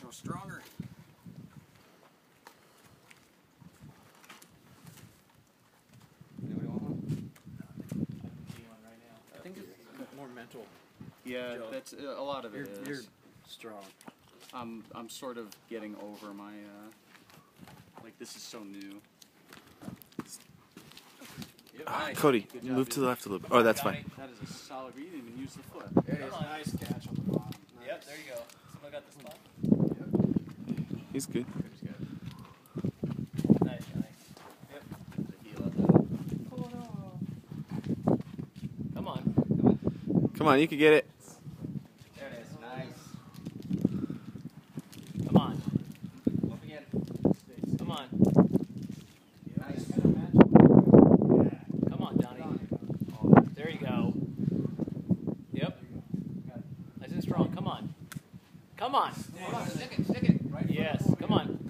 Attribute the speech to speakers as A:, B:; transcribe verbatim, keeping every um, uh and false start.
A: Go stronger.
B: I think it's more mental.
A: Yeah,
B: Joe.
A: that's uh, a lot of it
B: You're,
A: is.
B: you're strong.
A: I'm I'm sort of getting over my uh, like this is so new. Yep,
C: Ah,
A: nice.
C: Cody,
A: Good job,
C: move to
A: dude.
C: the left a little bit. Oh, that's fine.
A: That is a solid. You didn't even use the foot.
B: There it is. Nice catch on the bottom. Nice.
D: Yep, there you go. Someone got the spot.
B: Yep.
C: He's good.
A: He's good.
D: Nice, Johnny. Yep.
A: There's a heel out there.
D: Oh no. Come on. Come on.
C: Come on, you can get it.
D: There it is. Nice. Come on. Up again. Come on. Nice. Come on, Donnie. There you go. Yep. Nice and strong. Come on. Come on. Stick it, stick it. Yes. Come on.